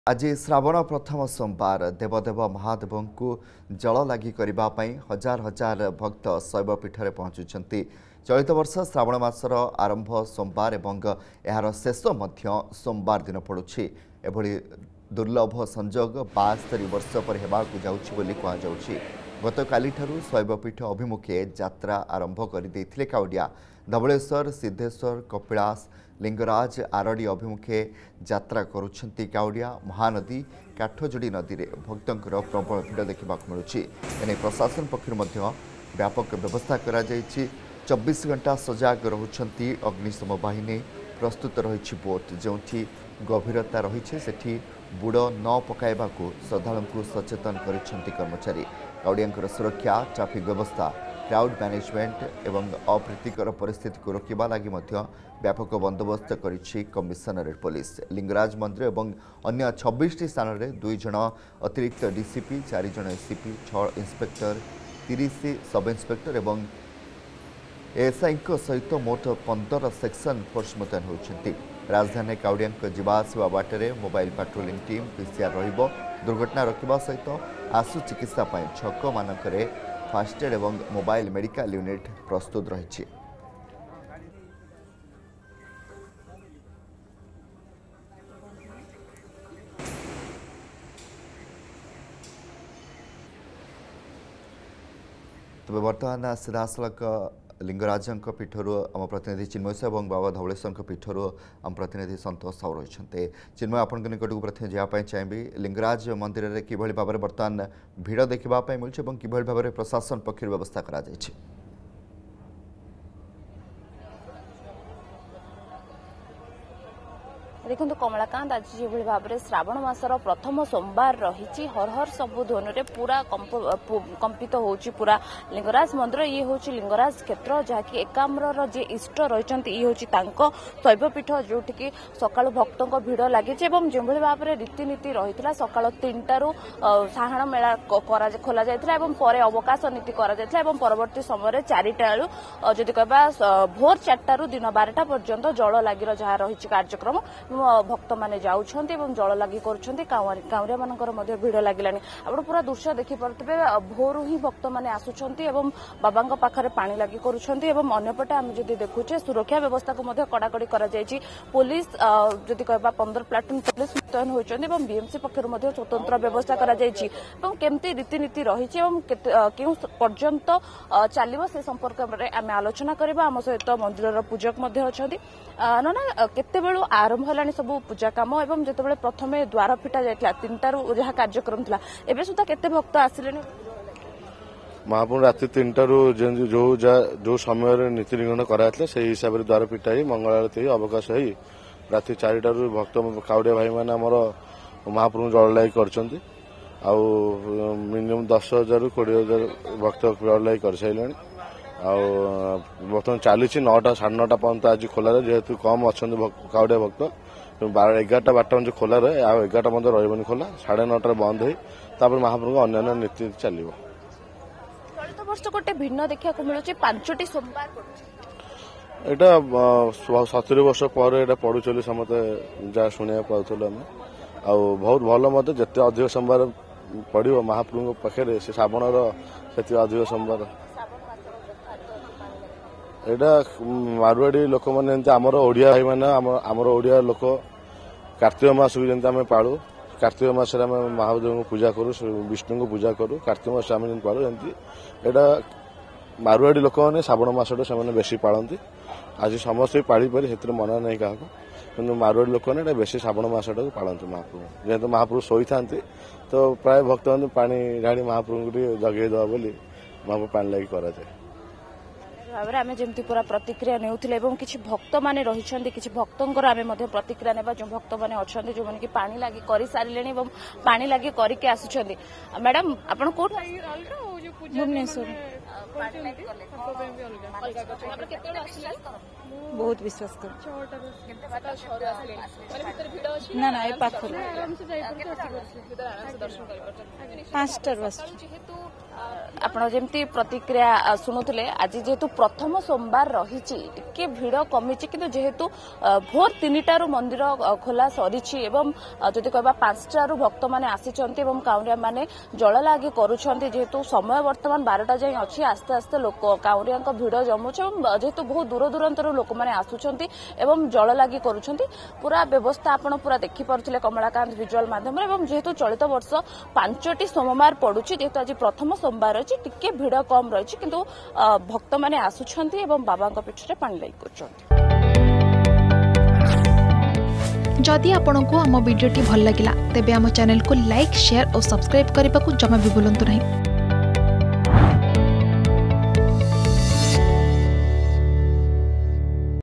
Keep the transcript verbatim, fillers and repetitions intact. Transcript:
आज श्रावण प्रथम सोमवार देवदेव महादेव को जल लगी करने हजार हजार भक्त शैवपीठ में पहुंचुंट। चलित वर्ष श्रावण मासर आरंभ सोमवार एवं यार शेष मध्य सोमवार दिन पड़ुछि। एभली दुर्लभ संजोग बास्तरी वर्ष पर हेबाकु जाउछि बोली कहा जाउछि। गतकाली शैवपीठ अभिमुखे यात्रा आरंभ कर देथिले काउडिया। धवलेश्वर, सिद्धेश्वर, कपिलास, लिंगराज, आरडी अभिमुखे यात्रा करुछंती काउडिया। महानदी काठजोड़ी नदी में भक्तंकर प्रबल भिड़ देखा मिलूँ। एने प्रशासन पक्षर व्यापक व्यवस्था करा जायछि। चौबीस घंटा सजाग रहुछंती अग्निशम बाहिनी। प्रस्तुत रही बोट जो गभीरता रही सेठी बुड़ न पकाइबाकू श्रद्धालुଙ୍କୁ सचेतन करिसेंती कर्मचारी। काउडियांकर सुरक्षा, ट्रैफिक व्यवस्था, क्राउड मैनेजमेंट एवं अप्रीतिकर परिस्थिति को रोकवा लगी व्यापक बंदोबस्त करिछि कमिशनरेट पुलिस। लिंगराज मंदिर एवं अन्य छब्बीस टी स्थान में दुई जन अतिरिक्त डीसीपी, चार जन एससीपी, छह इंस्पेक्टर, तीस सब इंस्पेक्टर एवं एएसआई सहित मोट पंदर सेक्शन फोर्स मुतयन होती। राजधानी काउडिया जीवासवा बाटे मोबाइल पेट्रोलिंग टीम पीसीआर रहिबो। दुर्घटना रोकवा सहित आशु चिकित्सा छक मानकरे फास्टेड एवं मोबाइल मेडिकल यूनिट प्रस्तुत रही। तबे वर्तमान सीधासलख लिंगराजों पीठर आम प्रतिनिधि चिन्मय साहब और बाबा धवलेश्वर पीठर आम प्रतिनिधि संतोष साहू रही। चिन्मय आपण निकट को प्रथम जावाई चाहिए लिंगराज मंदिर में कि भाव में बर्तमान भिड़ देखा मिलूँ कि भाव में प्रशासन पक्ष व्यवस्था करा जायछि। देखो कमलाकांत, आज जो भाव में श्रावण मासर प्रथम सोमवार रही हर हर सबु ध्वनि पूरा कंपित हो पूरा लिंगराज मंदिर। ये हूँ लिंगराज क्षेत्र जहाँकि एकाम्र जे इष्ट रही ये हूँ शैवपीठ जो सका भक्तों भिड़ लगी जो भाव में रीतिनीति रही है। सका तीन टू साहाण मेला खोल जाता है, अवकाश नीति परवर्ती समय चारिटा जदि कह भोर चार्टू दिन बारटा पर्यंत जल लगी जहाँ रही कार्यक्रम भक्त माने जाउछंती एवं जल लगी करुछंती। काउरिया मानकर मध्ये भिड़ लागिलानी। आपण पूरा दृश्य देखि परतबे भोरु ही भक्त माने आसुछंती एवं बाबांग पाखरे पानी लगी करुछंती एवं अन्यपटे आम जदि देखुछे सुरक्षा व्यवस्था को मध्ये कड़ाकड़ी करा जायछि। पुलिस जदि कहबा पंद्रह प्लाटून पुलिस मुतयन होइछंती एवं बीएमसी पक्षर मध्ये स्वतंत्र व्यवस्था करा जायछि एवं केमती रीतिनीति रहिछि एवं केउ पर्यंत चलिबो से संपर्क में आमे आलोचना करबा। आम सहित मंदिरर पूजक मध्ये अछंती। ना केते बेलु आरंभ हलानी सब पूजा कम एवं जिते प्रथम द्वार फिटा जाइला तीन टारू जहाँ कार्यक्रम था एवं सुधा केते भक्त आसिले महाप्रभु राति तीन टारू जो जो समय नीति निगमन कराइला से हिसाब से द्वार फिटा ही मंगल आरती अवकाश हो राति चारिटारू भक्त काउडिया भाई मैंने आमर महाप्रभु जल लगी कर मिनिमम दस हजार कोड़े हजार भक्त जल लगी कर सारे बर्तमान चली नौटा साढ़े नौटा पर्यंत आज खोला जेहेतु कम अच्छा काउडिया भक्त बारह एगारटा बारटा बजे खोला रहे आ एगारटा बजे रही खोला साढ़े नौटा बंद हो महाप्रभु अन्य नीति चलो। चलित वर्ष गोटे भिन्न देखा मिलूँ पांचटी सोमवार यहाँ सतुरी वर्ष पर पड़ू समस्त जहाँ शुणा पाथुल आम आ बहुत भल मत जिते अधिक सोमवार पड़ो महाप्रभु पाखे से श्रावण से अधिक सोमवार यहाँ मारवाड़ी लोक मैंने आमर ओडिया भाई मैंने आमर ओडिया लोक कार्तिक मास को जमी आम पालू। कार्तिक मास महादेव को पूजा करूँ, विष्णु को पूजा करूँ। कार्तिक मास आम पालू एमती यहाँ मारवाड़ी लोक मैंने श्रावण मसटा से बेसी पालती। आज समस्त पाड़ी पारि से मना नहीं क्या कि मारवाड़ी लोक मैंने बेसी श्रावण मसटा को पालती। महाप्रभु जेहेतु महाप्रभु शोई था तो प्राय भक्त मैंने पानी ढाड़ी महाप्रभु को जगे दवा बोली महाप्रभु पानी लगी कराए भाव आम जमी पूरा प्रतिक्रिया नेउथिले एवं किछि भक्त माने रहिछन्ति किछि भक्तंकर आमे मध्ये प्रतिक्रिया नेबा जो भक्त माने अछन्ति जो माने कि पानी लागि करि सारिलेनी एवं पानी लागि करि के आसुछन्ति। मैडम आपण कोठ भुवनेश्वर बहुत विश्वास कर ना ना ए पाख पाँचटार बस ଆପଣ ଯେମିତି ପ୍ରତିକ୍ରିୟା ଶୁଣୁଥିଲେ ଆଜି ଯେହେତୁ ପ୍ରଥମ ସୋମବାର ରହିଛି ଟିକେ ଭିଡ଼ କମିଛି କିନ୍ତୁ ଯେହେତୁ ଭୋର ତିନିଟାରୁ ମନ୍ଦିର ଖୋଲା ସରିଛି ଏବଂ ଯଦି କହିବା ପାଞ୍ଚଟାରୁ ଭକ୍ତମାନେ ଆସିଛନ୍ତି ଏବଂ କାଉଁରିଆମାନେ ଜଳ ଲାଗି କରୁଛନ୍ତି ଯେହେତୁ ସମୟ ବର୍ତ୍ତମାନ ବାରଟା ଯାଏଁ ଅଛି ଆସ୍ତେ ଆସ୍ତେ ଲୋକ କାଉଁରିଆଙ୍କ ଭିଡ଼ ଜମୁଛି ଏବଂ ଯେହେତୁ ବହୁତ ଦୂର ଦୂରାନ୍ତରୁ ଲୋକମାନେ ଆସୁଛନ୍ତି ଏବଂ ଜଳ ଲାଗି କରୁଛନ୍ତି ପୁରା ବ୍ୟବସ୍ଥା ଆପଣ ପୁରା ଦେଖିପାରୁଥିଲେ କମଳାକାନ୍ତ ଭିଜୁଆଲ ମାଧ୍ୟମରେ ଏବଂ ଯେହେତୁ ଚଳିତ ବର୍ଷ ପାଞ୍ଚଟି ସୋମବାର ପଡୁଛି ଯେହେତୁ ଆଜି ପ୍ରଥମ सोमवार अच्छी टिके भिड़ कम रही किंतु भक्त मैंने आसुछंती एवं बाबा पीठरे पानी लाई कर जदि आपंक आम भिडी भल लगा तेब आम चैनल को लाइक शेयर और सब्सक्राइब करने को जमा भी भूलु नहीं।